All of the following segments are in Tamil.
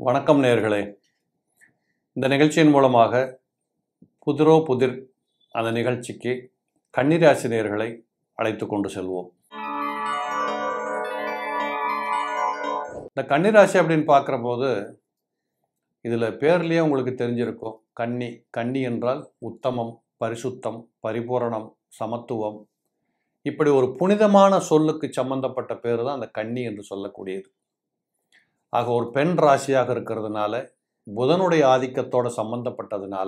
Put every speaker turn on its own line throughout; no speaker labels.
வணக்கம் நேயர்களே. இந்த நிகழ்ச்சியின் மூலமாக புதிரோ புதிர் அந்த நிகழ்ச்சிக்கு கன்னிராசி நேயர்களை அழைத்து கொண்டு செல்வோம். இந்த கன்னிராசி அப்படின்னு பார்க்குற போது இதில் பேர்லேயே உங்களுக்கு தெரிஞ்சிருக்கும். கன்னி என்றால் உத்தமம், பரிசுத்தம், பரிபூரணம், சமத்துவம், இப்படி ஒரு புனிதமான சொல்லுக்கு சம்பந்தப்பட்ட பேர் தான் அந்த கன்னி என்று சொல்லக்கூடியது. ஆக ஒரு பெண் ராசியாக இருக்கிறதுனால, புதனுடைய ஆதிக்கத்தோடு சம்பந்தப்பட்டதுனால,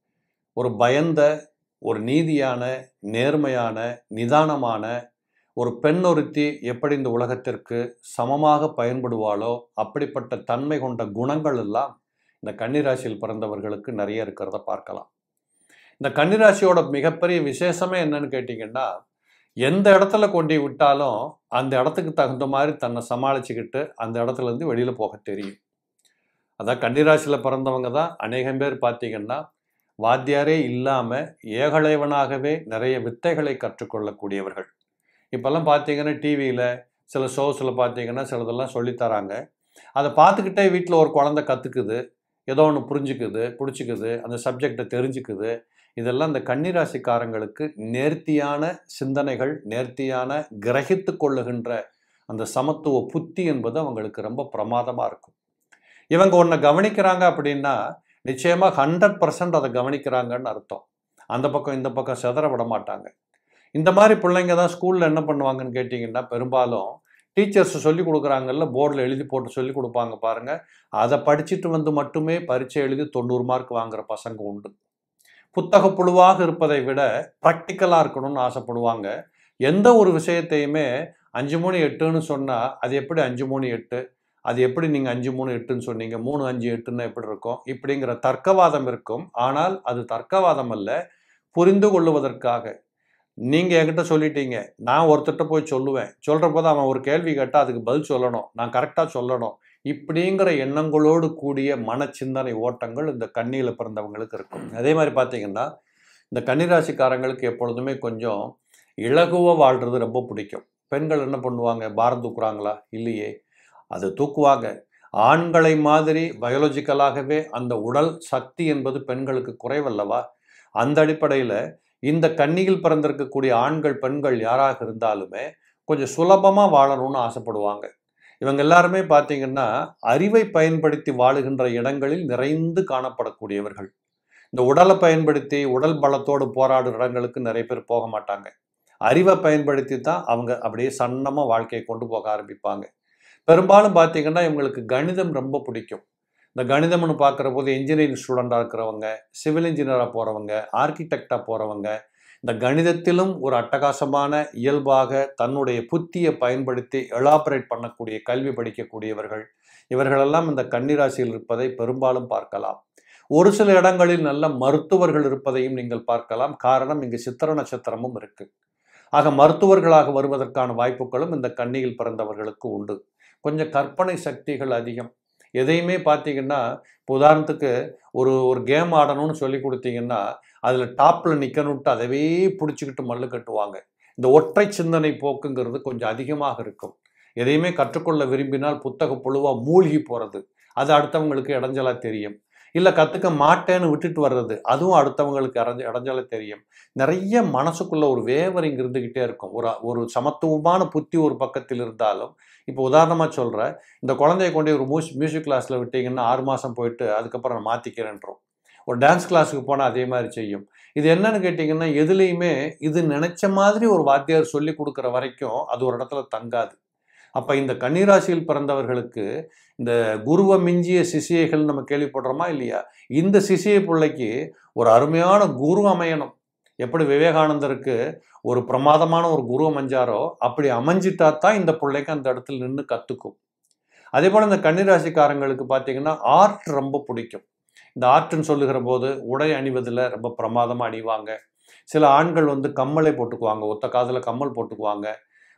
ஒரு பயந்த, ஒரு நீதியான, நேர்மையான, நிதானமான ஒரு பெண் ஒருத்தி எப்படி இந்த உலகத்திற்கு சமமாக பயன்படுவாளோ அப்படிப்பட்ட தன்மை கொண்ட குணங்கள் எல்லாம் இந்த கன்னிராசியில் பிறந்தவர்களுக்கு நிறைய இருக்கிறத பார்க்கலாம். இந்த கன்னிராசியோட மிகப்பெரிய விசேஷமே என்னன்னு கேட்டிங்கன்னா, எந்த இடத்துல கொண்டு விட்டாலும் அந்த இடத்துக்கு தகுந்த மாதிரி தன்னை சமாளிச்சுக்கிட்டு அந்த இடத்துலேருந்து வெளியில் போக தெரியும். அதான் கன்னிராசியில் பிறந்தவங்க தான் அநேகம் பேர் பார்த்தீங்கன்னா வாத்தியாரே இல்லாமல் ஏகலைவனாகவே நிறைய வித்தைகளை கற்றுக்கொள்ளக்கூடியவர்கள். இப்போல்லாம் பார்த்தீங்கன்னா டிவியில் சில ஷோஸில் பார்த்தீங்கன்னா சிலதெல்லாம் சொல்லித்தராங்க. அதை பார்த்துக்கிட்டே வீட்டில் ஒரு குழந்தை கற்றுக்குது, ஏதோ ஒன்று பிடிச்சிக்குது, அந்த சப்ஜெக்டை தெரிஞ்சுக்குது. இதெல்லாம் இந்த கன்னிராசிக்காரங்களுக்கு நேர்த்தியான சிந்தனைகள், நேர்த்தியான கிரகித்து கொள்ளுகின்ற அந்த சமத்துவ புத்தி என்பது அவங்களுக்கு ரொம்ப பிரமாதமாக இருக்கும். இவங்க ஒன்றை கவனிக்கிறாங்க அப்படின்னா நிச்சயமாக 100% அதை கவனிக்கிறாங்கன்னு அர்த்தம். அந்த பக்கம் இந்த பக்கம் சிதற விட மாட்டாங்க. இந்த மாதிரி பிள்ளைங்க தான் ஸ்கூலில் என்ன பண்ணுவாங்கன்னு கேட்டிங்கன்னா, பெரும்பாலும் டீச்சர்ஸ் சொல்லி கொடுக்குறாங்கல்ல, போர்டில் எழுதி போட்டு சொல்லி கொடுப்பாங்க பாருங்கள், அதை படிச்சுட்டு வந்து மட்டுமே பரீட்சை எழுதி 90 மார்க் வாங்குகிற பசங்க உண்டு. புத்தக புழுவாக இருப்பதை விட ப்ராக்டிக்கலாக இருக்கணும்னு ஆசைப்படுவாங்க. எந்த ஒரு விஷயத்தையுமே 5 3 8ன்னு சொன்னால் அது எப்படி 5 3 8, அது எப்படி நீங்கள் 5 3 8ன்னு சொன்னீங்க, 3 5 8ன்னு எப்படி இருக்கும், இப்படிங்கிற தர்க்கவாதம் இருக்கும். ஆனால் அது தர்க்கவாதம் அல்ல, புரிந்து கொள்ளுவதற்காக. நீங்கள் என்கிட்ட சொல்லிட்டீங்க, நான் ஒருத்தட்ட போய் சொல்லுவேன், சொல்கிற போது அவன் ஒரு கேள்வி கேட்டால் அதுக்கு பதில் சொல்லணும், நான் கரெக்டாக சொல்லணும், இப்படிங்கிற எண்ணங்களோடு கூடிய மனச்சிந்தனை ஓட்டங்கள் இந்த கன்னியில் பிறந்தவங்களுக்கு இருக்கும். அதே மாதிரி பார்த்தீங்கன்னா இந்த கன்னிராசிக்காரங்களுக்கு எப்பொழுதுமே கொஞ்சம் இலகுவாக வாழ்கிறது ரொம்ப பிடிக்கும். பெண்கள் என்ன பண்ணுவாங்க, பாரம் தூக்குறாங்களா? இல்லையே, அது தூக்குவாங்க. ஆண்களை மாதிரி பயாலஜிக்கலாகவே அந்த உடல் சக்தி என்பது பெண்களுக்கு குறைவல்லவா? அந்த அடிப்படையில் இந்த கன்னியில் பிறந்திருக்கக்கூடிய ஆண்கள் பெண்கள் யாராக இருந்தாலுமே கொஞ்சம் சுலபமாக வாழணும்னு ஆசைப்படுவாங்க. இவங்க எல்லாருமே பார்த்தீங்கன்னா அறிவை பயன்படுத்தி வாழுகின்ற இடங்களில் நிறைந்து காணப்படக்கூடியவர்கள். இந்த உடலை பயன்படுத்தி உடல் பலத்தோடு போராடுற இடங்களுக்கு நிறைய பேர் போக மாட்டாங்க. அறிவை பயன்படுத்தி தான் அவங்க அப்படியே சன்னமாக வாழ்க்கையை கொண்டு போக ஆரம்பிப்பாங்க. பெரும்பாலும் பார்த்தீங்கன்னா இவங்களுக்கு கணிதம் ரொம்ப பிடிக்கும். இந்த கணிதம்னு பார்க்குற போது இன்ஜினியரிங் ஸ்டூடெண்டாக இருக்கிறவங்க, சிவில் இன்ஜினியராக போகிறவங்க, ஆர்கிடெக்டாக போகிறவங்க, இந்த கணிதத்திலும் ஒரு அட்டகாசமான இயல்பாக தன்னுடைய புத்தியை பயன்படுத்தி எலாபரேட் பண்ணக்கூடிய கல்வி படிக்கக்கூடியவர்கள், இவர்களெல்லாம் இந்த கன்னிராசியில் இருப்பதை பெரும்பாலும் பார்க்கலாம். ஒரு சில இடங்களில் நல்ல மருத்துவர்கள் இருப்பதையும் நீங்கள் பார்க்கலாம். காரணம், இங்கு சித்திர நட்சத்திரமும் இருக்கு. ஆக மருத்துவர்களாக வருவதற்கான வாய்ப்புகளும் இந்த கன்னியில் பிறந்தவர்களுக்கு உண்டு. கொஞ்சம் கற்பனை சக்திகள் அதிகம். எதையுமே பார்த்தீங்கன்னா, இப்போ உதாரணத்துக்கு ஒரு கேம் ஆடணும்னு சொல்லி கொடுத்தீங்கன்னா அதில் டாப்பில் நிற்கணுன்ட்டு அதவே பிடிச்சிக்கிட்டு மல்லு கட்டுவாங்க. இந்த ஒற்றை சிந்தனை போக்குங்கிறது கொஞ்சம் அதிகமாக இருக்கும். எதையுமே கற்றுக்கொள்ள விரும்பினால் புத்தக புழுவாக மூழ்கி போகிறது, அது அடுத்தவங்களுக்கு இடைஞ்சலாக தெரியும். இல்லை கற்றுக்க மாட்டேன்னு விட்டுட்டு வர்றது, அதுவும் அடுத்தவங்களுக்கு இடைஞ்சலாக தெரியும். நிறைய மனசுக்குள்ள ஒரு வேவரிங் இருந்துக்கிட்டே இருக்கும். ஒரு சமத்துவமான புத்தி ஒரு பக்கத்தில் இருந்தாலும், இப்போ உதாரணமாக சொல்கிறேன், இந்த குழந்தைய கொண்டு ஒரு மியூசிக் கிளாஸில் விட்டீங்கன்னா 6 மாதம் போயிட்டு அதுக்கப்புறம் நான் மாற்றிக்கிறேன்றோம். ஒரு டான்ஸ் கிளாஸுக்கு போனால் அதே மாதிரி செய்யும். இது என்னன்னு கேட்டிங்கன்னா, எதுலேயுமே இது நினச்ச மாதிரி ஒரு வாத்தியார் சொல்லி கொடுக்குற வரைக்கும் அது ஒரு இடத்துல தங்காது. அப்போ இந்த கன்னிராசியில் பிறந்தவர்களுக்கு இந்த குருவை மிஞ்சிய சிஷியைகள் நம்ம கேள்விப்படுறோமா இல்லையா? இந்த சிஷிய பிள்ளைக்கு ஒரு அருமையான குரு அமையணும். எப்படி விவேகானந்தருக்கு ஒரு பிரமாதமான ஒரு குரு அமைஞ்சாரோ அப்படி அமைஞ்சிட்டா தான் இந்த பிள்ளைக்கு அந்த இடத்துல நின்று கற்றுக்கும். அதே போல் இந்த கன்னிராசிக்காரங்களுக்கு பார்த்தீங்கன்னா ஆர்ட் ரொம்ப பிடிக்கும். இந்த ஆர்ட்னு சொல்லுகிற போது உடை அணிவதில் ரொம்ப பிரமாதமாக அணிவாங்க. சில ஆண்கள் கம்மலை போட்டுக்குவாங்க, ஒத்த காதில் கம்மல் போட்டுக்குவாங்க.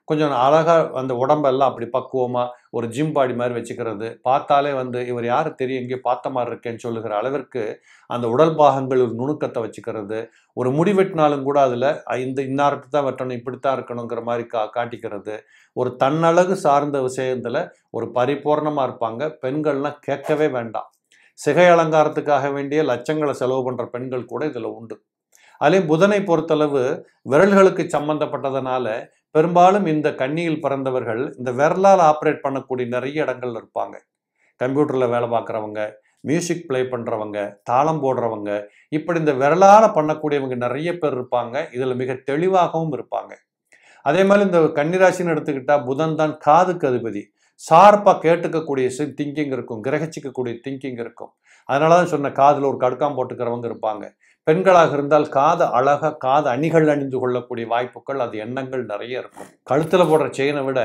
கொஞ்சம் அழகாக அந்த உடம்பெல்லாம் அப்படி பக்குவமாக ஒரு ஜிம் பாடி மாதிரி வச்சுக்கிறது, பார்த்தாலே வந்து இவர் யார் தெரியும் எங்கேயோ பார்த்த மாதிரி இருக்கேன்னு சொல்லுகிற அளவிற்கு அந்த உடல் பாகங்கள் ஒரு நுணுக்கத்தை வச்சுக்கிறது, ஒரு முடி வெட்டினாலும் கூட அதில் இந்த இன்னாருக்கு தான் வெட்டணும் இப்படித்தான் இருக்கணுங்கிற மாதிரி காட்டிக்கிறது, ஒரு தன்னழகு சார்ந்த விஷயத்தில் ஒரு பரிபூர்ணமாக இருப்பாங்க. பெண்கள்லாம் கேட்கவே வேண்டாம். சிகை அலங்காரத்துக்காக வேண்டிய லட்சங்களை செலவு பண்ணுற பெண்கள் கூட இதில் உண்டு. அதுலேயும் புதனை பொறுத்தளவு விரல்களுக்கு சம்பந்தப்பட்டதுனால பெரும்பாலும் இந்த கன்னியில் பிறந்தவர்கள் இந்த விரலால் ஆப்ரேட் பண்ணக்கூடிய நிறைய இடங்கள்ல இருப்பாங்க. கம்ப்யூட்டரில் வேலை பார்க்குறவங்க, மியூசிக் ப்ளே பண்ணுறவங்க, தாளம் போடுறவங்க, இப்படி இந்த விரலால் பண்ணக்கூடியவங்க நிறைய பேர் இருப்பாங்க. இதில் மிக தெளிவாகவும் இருப்பாங்க. அதே மாதிரி இந்த கன்னிராசின்னு எடுத்துக்கிட்டால் புதன் தான் காதுக்கு அதிபதி. ஷார்ப்பாக கேட்டுக்கக்கூடிய திங்கிங் இருக்கும், கிரகிச்சிக்கக்கூடிய திங்கிங் இருக்கும். அதனால தான் சொன்ன காதில் ஒரு கடுக்காம் போட்டுக்கிறவங்க இருப்பாங்க. பெண்களாக இருந்தால் காது அழகாக காது அணிகள் அணிந்து கொள்ளக்கூடிய வாய்ப்புகள், அது எண்ணங்கள் நிறைய இருக்கும். கழுத்தில் போடுற செயினை விட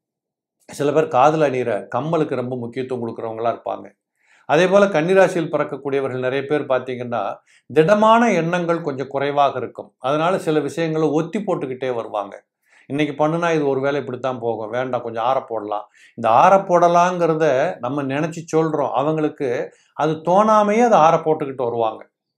சில பேர் காதில் அணிகிற கம்மலுக்கு ரொம்ப முக்கியத்துவம் கொடுக்குறவங்களா இருப்பாங்க. அதே போல் கன்னிராசியில் பிறக்கக்கூடியவர்கள் நிறைய பேர் பார்த்தீங்கன்னா திடமான எண்ணங்கள் கொஞ்சம் குறைவாக இருக்கும். அதனால சில விஷயங்களை ஒத்தி போட்டுக்கிட்டே வருவாங்க. இன்னைக்கு பண்ணுனா இது ஒரு வேளை இப்படித்தான் போகும், வேண்டாம் கொஞ்சம் ஆற போடலாம். இந்த ஆற போடலாங்கிறத நம்ம நினச்சி சொல்கிறோம், அவங்களுக்கு அது தோணாமையே அதை ஆற போட்டுக்கிட்டு வருவாங்க.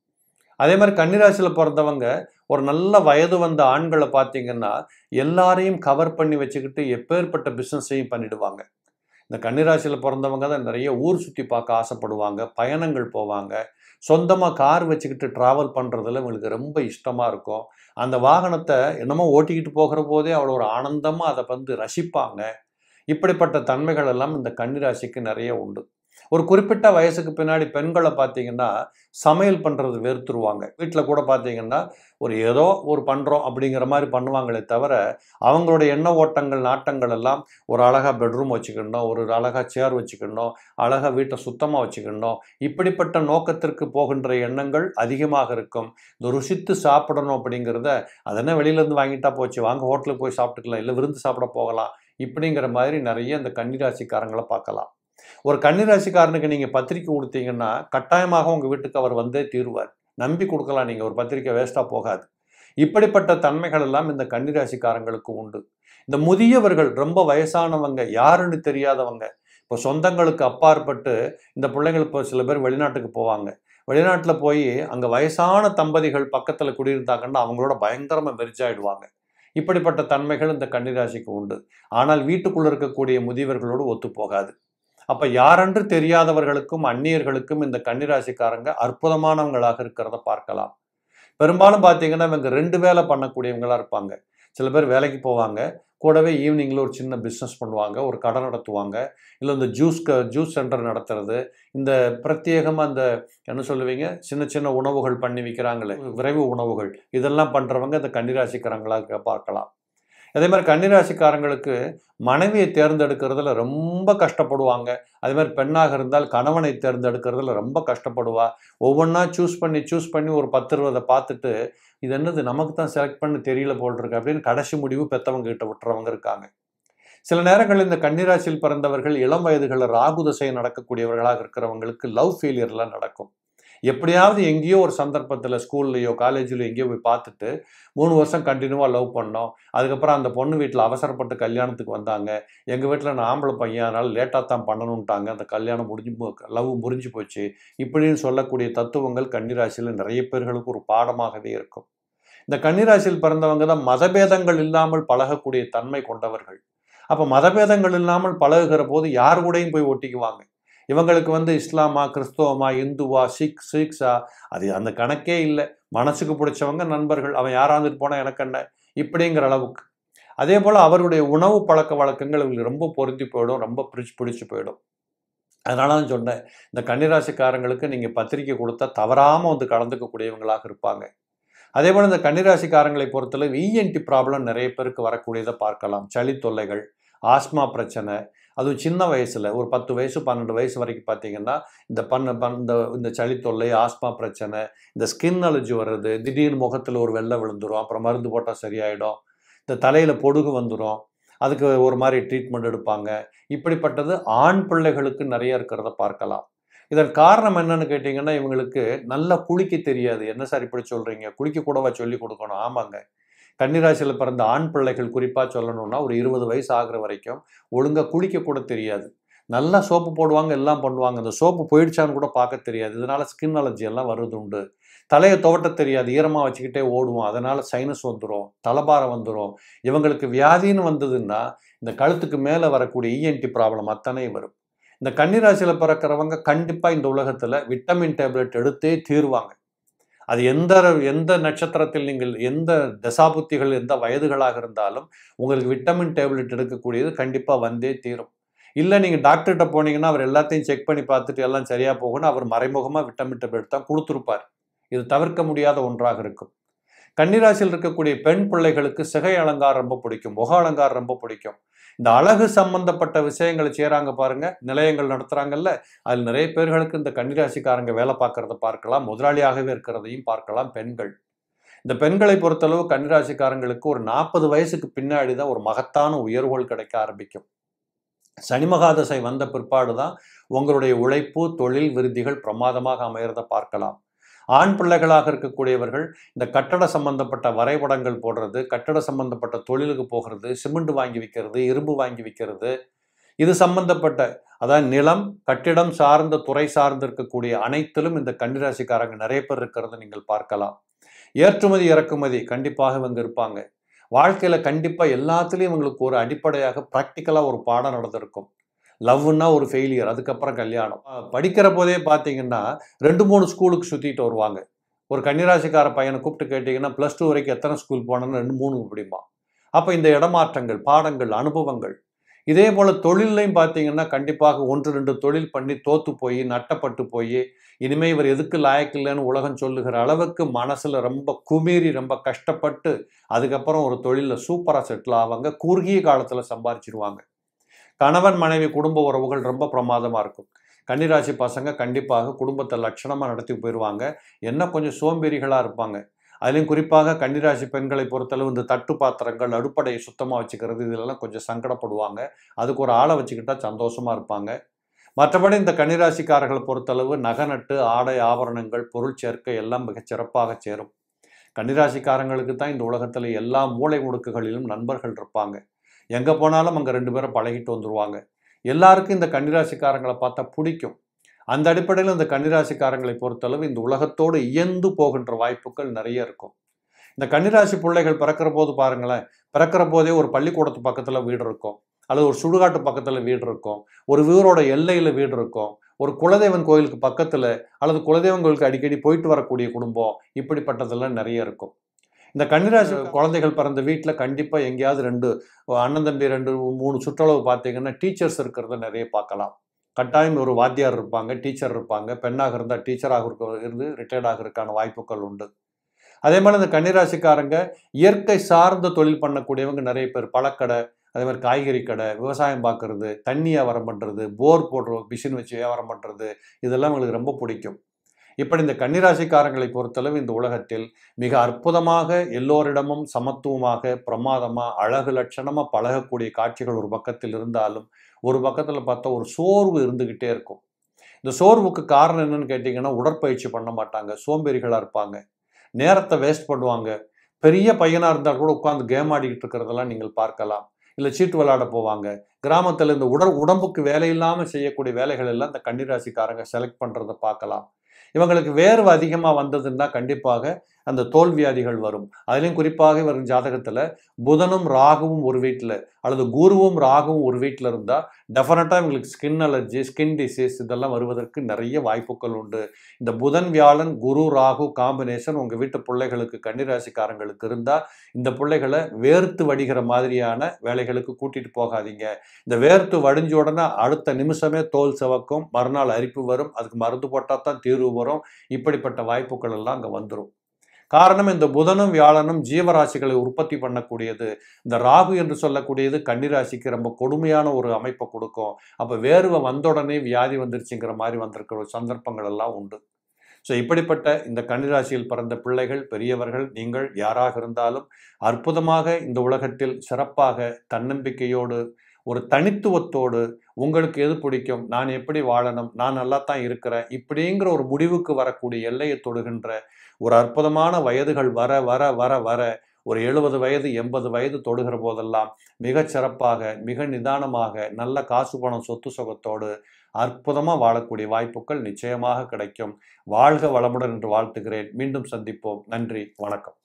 அதே மாதிரி கன்னிராசியில் பிறந்தவங்க ஒரு நல்ல வயது வந்த ஆண்களை பார்த்தீங்கன்னா எல்லாரையும் கவர் பண்ணி வச்சுக்கிட்டு எப்பேற்பட்ட பிஸ்னஸையும் பண்ணிடுவாங்க. இந்த கன்னிராசியில் பிறந்தவங்க தான் நிறைய ஊர் சுற்றி பார்க்க ஆசைப்படுவாங்க, பயணங்கள் போவாங்க, சொந்தமாக கார் வச்சுக்கிட்டு ட்ராவல் பண்ணுறதுல இவங்களுக்கு ரொம்ப இஷ்டமாக இருக்கும். அந்த வாகனத்தை என்னமோ ஓட்டிக்கிட்டு போகிற போதே அவ்வளோ ஒரு ஆனந்தமாக அதை வந்து ரசிப்பாங்க. இப்படிப்பட்ட தன்மைகள் எல்லாம் இந்த கன்னிராசிக்கு நிறைய உண்டு. ஒரு குறிப்பிட்ட வயசுக்கு பின்னாடி பெண்களை பார்த்தீங்கன்னா சமையல் பண்ணுறது வெறுத்துருவாங்க. வீட்டில் கூட பார்த்தீங்கன்னா ஏதோ ஒரு பண்ணுறோம் அப்படிங்கிற மாதிரி பண்ணுவாங்களே தவிர அவங்களுடைய எண்ண ஓட்டங்கள் நாட்டங்கள் எல்லாம் ஒரு அழகாக பெட்ரூம் வச்சுக்கணும், ஒரு அழகாக சேர் வச்சுக்கணும், அழகாக வீட்டை சுத்தமாக வச்சுக்கணும், இப்படிப்பட்ட நோக்கத்திற்கு போகின்ற எண்ணங்கள் அதிகமாக இருக்கும். இந்த ருசித்து சாப்பிடணும் அப்படிங்கிறத அதென்ன வெளியிலேருந்து வாங்கிட்டா போச்சு, வாங்க ஹோட்டலுக்கு போய் சாப்பிட்டுக்கலாம், இல்லை விருந்து சாப்பிட போகலாம், இப்படிங்கிற மாதிரி நிறைய இந்த கன்னிராசிக்காரங்களை பார்க்கலாம். ஒரு கன்னிராசிக்காரனுக்கு நீங்கள் பத்திரிக்கை கொடுத்தீங்கன்னா கட்டாயமாக உங்கள் வீட்டுக்கு அவர் வந்தே தீருவார். நம்பி கொடுக்கலாம், நீங்கள் ஒரு பத்திரிக்கை வேஸ்ட்டாக போகாது. இப்படிப்பட்ட தன்மைகள் எல்லாம் இந்த கன்னிராசிக்காரங்களுக்கு உண்டு. இந்த முதியவர்கள் ரொம்ப வயசானவங்க, யாருன்னு தெரியாதவங்க, இப்போ சொந்தங்களுக்கு அப்பாற்பட்டு இந்த பிள்ளைங்கள் இப்போ சில பேர் வெளிநாட்டுக்கு போவாங்க. வெளிநாட்டில் போய் அங்கே வயசான தம்பதிகள் பக்கத்தில் குடியிருந்தாங்கன்னா அவங்களோட பயங்கரமாக மெரிச்சாயிடுவாங்க. இப்படிப்பட்ட தன்மைகள் இந்த கன்னிராசிக்கு உண்டு. ஆனால் வீட்டுக்குள்ளே இருக்கக்கூடிய முதியவர்களோடு ஒத்து போகாது. அப்போ யாரென்று தெரியாதவர்களுக்கும் அந்நியர்களுக்கும் இந்த கன்னிராசிக்காரங்க அற்புதமானவங்களாக இருக்கிறத பார்க்கலாம். பெரும்பாலும் பார்த்தீங்கன்னா இவங்க 2 வேலை பண்ணக்கூடியவங்களாக இருப்பாங்க. சில பேர் வேலைக்கு போவாங்க, கூடவே ஈவினிங்கில் ஒரு சின்ன பிஸ்னஸ் பண்ணுவாங்க, ஒரு கடை நடத்துவாங்க, இல்லை இந்த ஜூஸ் சென்டர் நடத்துறது, இந்த பிரத்யேகமாக அந்த என்ன சொல்லுவீங்க சின்ன சின்ன உணவுகள் பண்ணி விற்கிறாங்களே விரைவு உணவுகள், இதெல்லாம் பண்ணுறவங்க இந்த கன்னிராசிக்காரங்களாக பார்க்கலாம். அதே மாதிரி கன்னிராசிக்காரங்களுக்கு மனைவியை தேர்ந்தெடுக்கிறதுல ரொம்ப கஷ்டப்படுவாங்க. அதே மாதிரி பெண்ணாக இருந்தால் கணவனை தேர்ந்தெடுக்கிறதுல ரொம்ப கஷ்டப்படுவா. ஒவ்வொன்றா சூஸ் பண்ணி ஒரு 10-20 பார்த்துட்டு இது என்னது நமக்கு தான் செலக்ட் பண்ண தெரியல போல் இருக்கு அப்படின்னு கடைசி முடிவு பெற்றவங்க கிட்ட விட்டுறவங்க இருக்காங்க. சில நேரங்களில் இந்த கன்னிராசியில் பிறந்தவர்கள் இளம் வயதுகளில் ராகு தசை நடக்கக்கூடியவர்களாக இருக்கிறவங்களுக்கு லவ் ஃபெயிலியர்லாம் நடக்கும். எப்படியாவது எங்கேயோ ஒரு சந்தர்ப்பத்தில் ஸ்கூல்லையோ காலேஜ்லையோ எங்கேயோ போய் பார்த்துட்டு 3 வருஷம் கண்டினியூவாக லவ் பண்ணோம். அதுக்கப்புறம் அந்த பொண்ணு வீட்டில் அவசரப்பட்டு கல்யாணத்துக்கு வந்தாங்க. எங்கள் வீட்டில் நான் ஆம்பளை பையன், அதனால் லேட்டாக தான் பண்ணணுன்ட்டாங்க. அந்த கல்யாணம் லவ் முறிஞ்சு போச்சு. இப்படின்னு சொல்லக்கூடிய தத்துவங்கள் கன்னிராசியில் நிறைய பேர்களுக்கு ஒரு பாடமாகவே இருக்கும். இந்த கன்னிராசியில் பிறந்தவங்க தான் மதபேதங்கள் இல்லாமல் பழகக்கூடிய தன்மை கொண்டவர்கள். அப்போ மதபேதங்கள் இல்லாமல் பழகுகிற போது யார் கூடயும் போய் ஒட்டிக்குவாங்க. இவங்களுக்கு இஸ்லாமா, கிறிஸ்தவமா, இந்துவா, சிக்ஸா, அது அந்த கணக்கே இல்லை. மனசுக்கு பிடிச்சவங்க நண்பர்கள், அவன் யாராந்துட்டு போனால் எனக்கு என்ன, இப்படிங்கிற அளவுக்கு. அதே போல் அவருடைய உணவு பழக்க வழக்கங்கள் இவங்களுக்கு ரொம்ப பொருந்தி போயிடும், ரொம்ப பிடிச்சு போயிடும். அதனால தான் சொன்னேன், இந்த கன்னிராசிக்காரங்களுக்கு நீங்கள் பத்திரிக்கை கொடுத்தா தவறாமல் கலந்துக்கக்கூடியவங்களாக இருப்பாங்க. அதே போல் இந்த கன்னிராசிக்காரங்களை பொறுத்தளவு இஎன்டி ப்ராப்ளம் நிறைய பேருக்கு வரக்கூடியதை பார்க்கலாம். சளி தொல்லைகள், ஆஸ்மா பிரச்சனை, அதுவும் சின்ன வயசில் ஒரு 10 வயசு 12 வயசு வரைக்கும் பார்த்தீங்கன்னா இந்த சளி தொல்லை, ஆஸ்மா பிரச்சனை, இந்த ஸ்கின் அலர்ஜி வர்றது, திடீர்னு முகத்தில் ஒரு வெள்ளை விழுந்துடும், அப்புறம் மருந்து போட்டால் சரியாயிடும், இந்த தலையில் பொடுகு வந்துடும், அதுக்கு ஒரு மாதிரி ட்ரீட்மெண்ட் எடுப்பாங்க. இப்படிப்பட்டது ஆண் பிள்ளைகளுக்கு நிறைய இருக்கிறத பார்க்கலாம். இதன் காரணம் என்னன்னு கேட்டிங்கன்னா இவங்களுக்கு நல்லா குளிக்க தெரியாது. என்ன சார் இப்படி சொல்கிறீங்க, குளிக்க கூடவா சொல்லி கொடுக்கணும்? ஆமாங்க, கன்னிராசியில் பிறந்த ஆண் பிள்ளைகள் குறிப்பாக சொல்லணும்னா ஒரு 20 வயசு ஆகிற வரைக்கும் ஒழுங்காக குளிக்க கூட தெரியாது. நல்லா சோப்பு போடுவாங்க, எல்லாம் பண்ணுவாங்க. அந்த சோப்பு போயிடுச்சான்னு கூட பார்க்க தெரியாது. இதனால ஸ்கின் அலர்ஜி எல்லாம் வருது உண்டு. தலையை துவட்ட தெரியாது, ஈரமாக வச்சுக்கிட்டே ஓடுவோம். அதனால சைனஸ் வந்துடும், தலைபாரம் வந்துடும். இவங்களுக்கு வியாதின்னு வந்ததுன்னா இந்த கழுத்துக்கு மேலே வரக்கூடிய இஎன்டி ப்ராப்ளம் அத்தனை வரும். இந்த கன்னிராசியில் பிறக்கிறவங்க கண்டிப்பாக இந்த உலகத்தில் விட்டமின் டேப்லெட் எடுத்தே தீர்வாங்க. அது எந்த நட்சத்திரத்தில் நீங்கள் எந்த தசாபுத்திகள் எந்த வயதுகளாக இருந்தாலும் உங்களுக்கு விட்டமின் டேப்லெட் எடுக்கக்கூடியது கண்டிப்பாக வந்தே தீரும். இல்லை நீங்கள் டாக்டர்கிட்ட போனீங்கன்னா அவர் எல்லாத்தையும் செக் பண்ணி பார்த்துட்டு எல்லாம் சரியாக போகணும், அவர் மறைமுகமாக விட்டமின் டேப்லெட் தான் கொடுத்துருப்பார். இது தவிர்க்க முடியாத ஒன்றாக இருக்கும். கன்னிராசியில் இருக்கக்கூடிய பெண் பிள்ளைகளுக்கு சிகை அலங்காரம் ரொம்ப பிடிக்கும், முக அலங்காரம் ரொம்ப பிடிக்கும். இந்த அழகு சம்பந்தப்பட்ட விஷயங்களை செய்கிறாங்க பாருங்க, நிலையங்கள் நடத்துகிறாங்கல்ல, அதில் நிறைய பேர்களுக்கு இந்த கன்னிராசிக்காரங்க வேலை பார்க்கறத பார்க்கலாம், முதலாளியாகவே இருக்கிறதையும் பார்க்கலாம். பெண்கள், இந்த பெண்களை பொறுத்தளவு கன்னிராசிக்காரங்களுக்கு ஒரு 40 வயசுக்கு பின்னாடி தான் ஒரு மகத்தான உயர்வுகள் கிடைக்க ஆரம்பிக்கும். சனி மகாதசை வந்த பிற்பாடு தான் உங்களுடைய உழைப்பு தொழில் விருத்திகள் பிரமாதமாக அமைகிறத பார்க்கலாம். ஆண் பிள்ளைகளாக இருக்கக்கூடியவர்கள் இந்த கட்டட சம்பந்தப்பட்ட வரைபடங்கள் போடுறது, கட்டட சம்பந்தப்பட்ட தொழிலுக்கு போகிறது, சிமெண்ட் வாங்கி விற்கிறது, இரும்பு வாங்கி விற்கிறது, இது சம்பந்தப்பட்ட அதாவது நிலம் கட்டிடம் சார்ந்த துறை சார்ந்து இருக்கக்கூடிய அனைத்திலும் இந்த கன்னிராசிக்காரங்க நிறைய பேர் இருக்கிறத நீங்கள் பார்க்கலாம். ஏற்றுமதி இறக்குமதி கண்டிப்பாக இவங்க இருப்பாங்க. வாழ்க்கையில் கண்டிப்பாக எல்லாத்துலேயும் இவங்களுக்கு ஒரு அடிப்படையாக ப்ராக்டிக்கலாக ஒரு பாடம் நடந்திருக்கும். லவ்னா ஒரு ஃபெயிலியர், அதுக்கப்புறம் கல்யாணம். படிக்கிற போதே பார்த்தீங்கன்னா 2-3 ஸ்கூலுக்கு சுற்றிட்டு வருவாங்க. ஒரு கன்னிராசிக்கார பையனை கூப்பிட்டு கேட்டிங்கன்னா +2 வரைக்கும் எத்தனை ஸ்கூல் போனோன்னு 2-3 அப்படிமா. அப்போ இந்த இடமாற்றங்கள், பாடங்கள், அனுபவங்கள். இதே போல் தொழிலையும் பார்த்தீங்கன்னா கண்டிப்பாக 1-2 தொழில் பண்ணி தோற்று போய் நட்டப்பட்டு போய் இனிமேல் இவர் எதுக்கு லாயக்கில்லைன்னு உலகம் சொல்லுகிற அளவுக்கு மனசில் ரொம்ப குமீறி ரொம்ப கஷ்டப்பட்டு அதுக்கப்புறம் ஒரு தொழிலில் சூப்பராக செட்டில் ஆவாங்க. குறுகிய காலத்தில் சம்பாதிச்சிருவாங்க. கணவன் மனைவி குடும்ப உறவுகள் ரொம்ப பிரமாதமாக இருக்கும். கன்னிராசி பசங்க கண்டிப்பாக குடும்பத்தை லட்சணமாக நடத்தி போயிடுவாங்க. என்ன கொஞ்சம் சோம்பேறிகளாக இருப்பாங்க. அதுலேயும் குறிப்பாக கன்னிராசி பெண்களை பொறுத்தளவு இந்த தட்டு பாத்திரங்கள் அடுப்படையை சுத்தமாக வச்சுக்கிறது இதிலெல்லாம் கொஞ்சம் சங்கடப்படுவாங்க. அதுக்கு ஒரு ஆளை வச்சுக்கிட்டா சந்தோஷமாக இருப்பாங்க. மற்றபடி இந்த கன்னிராசிக்காரர்களை பொறுத்தளவு நகநட்டு ஆடை ஆபரணங்கள் பொருள் சேர்க்கை எல்லாம் மிகச் சிறப்பாக சேரும். கன்னிராசிக்காரங்களுக்கு தான் இந்த உலகத்தில் எல்லா மூலை முடுக்குகளிலும் நண்பர்கள் இருப்பாங்க. எங்கே போனாலும் அங்கே 2 பேரும் பழகிட்டு வந்துடுவாங்க. எல்லாருக்கும் இந்த கன்னிராசிக்காரங்களை பார்த்தா பிடிக்கும். அந்த அடிப்படையில் இந்த கன்னிராசிக்காரங்களை பொறுத்தளவு இந்த உலகத்தோடு இயந்து போகின்ற வாய்ப்புகள் நிறைய இருக்கும். இந்த கன்னிராசி பிள்ளைகள் பிறக்கிற போது பாருங்களேன், பிறக்கிற போதே ஒரு பள்ளிக்கூடத்து பக்கத்தில் வீடு இருக்கும், அல்லது ஒரு சுடுகாட்டு பக்கத்தில் வீடு இருக்கும், ஒரு வீரோட எல்லையில் வீடு இருக்கும், ஒரு குலதெய்வன் கோயிலுக்கு பக்கத்தில் அல்லது குலதெய்வன் கோயிலுக்கு அடிக்கடி போயிட்டு வரக்கூடிய குடும்பம், இப்படிப்பட்டதெல்லாம் நிறைய இருக்கும். இந்த கன்னிராசி குழந்தைகள் பிறந்த வீட்டில் கண்டிப்பாக எங்கேயாவது 2 அண்ணன் தம்பி 2-3 சுற்றளவு பார்த்தீங்கன்னா டீச்சர்ஸ் இருக்கிறத நிறைய பார்க்கலாம். கட்டாயம் ஒரு வாத்தியார் இருப்பாங்க, டீச்சர் இருப்பாங்க. பெண்ணாக இருந்தால் டீச்சராக இருந்து ரிட்டையர்ட் ஆகிறதுக்கான வாய்ப்புகள் உண்டு. அதே மாதிரி இந்த கன்னிராசிக்காரங்க இயற்கை சார்ந்த தொழில் பண்ணக்கூடியவங்க நிறைய பேர். பழக்கடை, அதே மாதிரி காய்கறி கடை, விவசாயம் பார்க்குறது, தண்ணி வியாபாரம் பண்ணுறது, போர் போடுற மிஷின் வச்சு வியாபாரம் பண்ணுறது, இதெல்லாம் உங்களுக்கு ரொம்ப பிடிக்கும். இப்படி இந்த கன்னிராசிக்காரங்களை பொறுத்தளவு இந்த உலகத்தில் மிக அற்புதமாக எல்லோரிடமும் சமத்துவமாக பிரமாதமாக அழகு லட்சணமாக பழகக்கூடிய காட்சிகள் ஒரு பக்கத்தில் இருந்தாலும் ஒரு பக்கத்தில் பார்த்தா ஒரு சோர்வு இருந்துக்கிட்டே இருக்கும். இந்த சோர்வுக்கு காரணம் என்னன்னு கேட்டிங்கன்னா உடற்பயிற்சி பண்ண மாட்டாங்க, சோம்பேறிகளாக இருப்பாங்க, நேரத்தை வேஸ்ட் பண்ணுவாங்க. பெரிய பையனாக இருந்தால் கூட உட்காந்து கேம் ஆடிக்கிட்டு இருக்கிறதெல்லாம் நீங்கள் பார்க்கலாம். இல்லை சீட்டு விளையாட போவாங்க. கிராமத்தில் இந்த உடம்புக்கு வேலை இல்லாமல் செய்யக்கூடிய வேலைகள் எல்லாம் இந்த கன்னிராசிக்காரங்க செலக்ட் பண்ணுறதை பார்க்கலாம். இவங்களுக்கு வேர்வை அதிகமாக வந்ததுன்னா கண்டிப்பாக அந்த தோல்வியாதிகள் வரும். அதுலேயும் குறிப்பாக இவர் ஜாதகத்தில் புதனும் ராகுவும் ஒரு வீட்டில் அல்லது குருவும் ராகுவும் ஒரு வீட்டில் இருந்தால் டெஃபினட்டாக இவங்களுக்கு ஸ்கின் அலர்ஜி, ஸ்கின் டிசீஸ் இதெல்லாம் வருவதற்கு நிறைய வாய்ப்புகள் உண்டு. இந்த புதன் வியாழன் குரு ராகு காம்பினேஷன் உங்கள் வீட்டு பிள்ளைகளுக்கு கன்னிராசிக்காரங்களுக்கு இருந்தால் இந்த பிள்ளைகளை வேர்த்து வடிகிற மாதிரியான வேலைகளுக்கு கூட்டிகிட்டு போகாதீங்க. இந்த வேர்த்து வடிஞ்ச உடனே அடுத்த நிமிஷமே தோல் சிவக்கும், மறுநாள் அரிப்பு வரும், அதுக்கு மருந்து போட்டால் தான் தீர்வு வரும். இப்படிப்பட்ட வாய்ப்புகள் எல்லாம் அங்கே வந்துடும். காரணம் இந்த புதனும் வியாழனும் ஜீவராசிகளை உற்பத்தி பண்ணக்கூடியது. இந்த ராகு என்று சொல்லக்கூடியது கன்னிராசிக்கு ரொம்ப கொடுமையான ஒரு அமைப்பை கொடுக்கும். அப்போ வேர்வை வந்த உடனே வியாதி வந்துருச்சுங்கிற மாதிரி வந்திருக்கிற சந்தர்ப்பங்கள் எல்லாம் உண்டு. ஸோ இப்படிப்பட்ட இந்த கன்னிராசியில் பிறந்த பிள்ளைகள், பெரியவர்கள், நீங்கள் யாராக இருந்தாலும் அற்புதமாக இந்த உலகத்தில் சிறப்பாக தன்னம்பிக்கையோடு ஒரு தனித்துவத்தோடு உங்களுக்கு எது பிடிக்கும், நான் எப்படி வாழணும், நான் நல்லா தான் இருக்கிறேன் இப்படிங்கிற ஒரு முடிவுக்கு வரக்கூடிய எல்லையை தொடுகின்ற ஒரு அற்புதமான வயதுகள் வர வர வர வர ஒரு 70 வயது 80 வயது தொடுகிற போதெல்லாம் மிகச் சிறப்பாக மிக நிதானமாக நல்ல காசு பணம் சொத்து சுகத்தோடு அற்புதமாக வாழக்கூடிய வாய்ப்புகள் நிச்சயமாக கிடைக்கும். வாழ்க வளமுடன் என்று வாழ்த்துகிறேன். மீண்டும் சந்திப்போம். நன்றி, வணக்கம்.